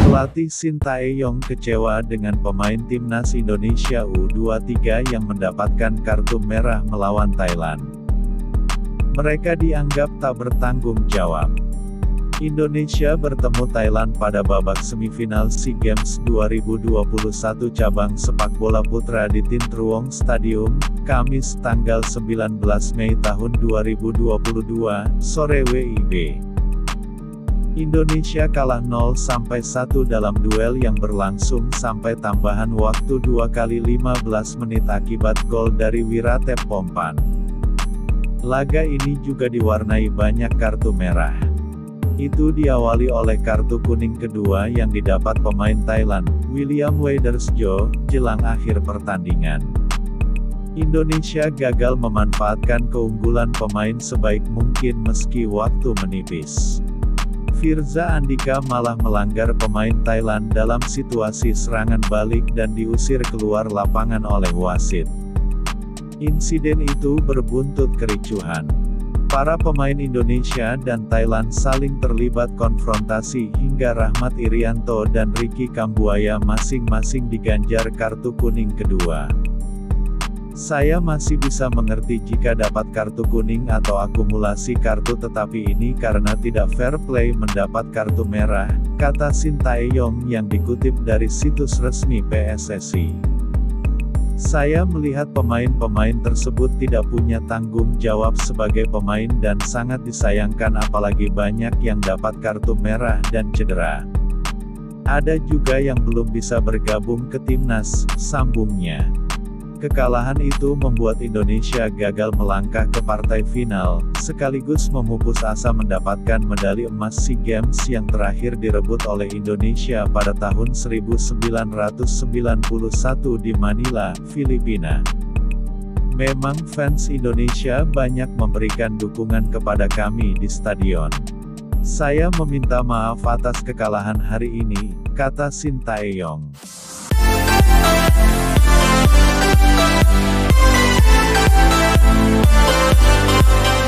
Pelatih Sintayong kecewa dengan pemain timnas Indonesia U23 yang mendapatkan kartu merah melawan Thailand. Mereka dianggap tak bertanggung jawab. Indonesia bertemu Thailand pada babak semifinal SEA Games 2021 cabang sepak bola putra di Tin Truong Stadium, Kamis tanggal 19 Mei tahun 2022, sore WIB. Indonesia kalah 0-1 dalam duel yang berlangsung sampai tambahan waktu 2 kali 15 menit akibat gol dari Wiratep Pompan. Laga ini juga diwarnai banyak kartu merah. Itu diawali oleh kartu kuning kedua yang didapat pemain Thailand, William Weidersjo, jelang akhir pertandingan. Indonesia gagal memanfaatkan keunggulan pemain sebaik mungkin meski waktu menipis. Firza Andika malah melanggar pemain Thailand dalam situasi serangan balik dan diusir keluar lapangan oleh wasit. Insiden itu berbuntut kericuhan. Para pemain Indonesia dan Thailand saling terlibat konfrontasi hingga Rahmat Irianto dan Ricky Kambuaya masing-masing diganjar kartu kuning kedua. Saya masih bisa mengerti jika dapat kartu kuning atau akumulasi kartu, tetapi ini karena tidak fair play mendapat kartu merah, kata Sintayong yang dikutip dari situs resmi PSSI. Saya melihat pemain-pemain tersebut tidak punya tanggung jawab sebagai pemain dan sangat disayangkan apalagi banyak yang dapat kartu merah dan cedera. Ada juga yang belum bisa bergabung ke timnas, sambungnya. Kekalahan itu membuat Indonesia gagal melangkah ke partai final, sekaligus memupus asa mendapatkan medali emas SEA Games yang terakhir direbut oleh Indonesia pada tahun 1991 di Manila, Filipina. Memang fans Indonesia banyak memberikan dukungan kepada kami di stadion. Saya meminta maaf atas kekalahan hari ini, kata Sintayong. We'll be right back.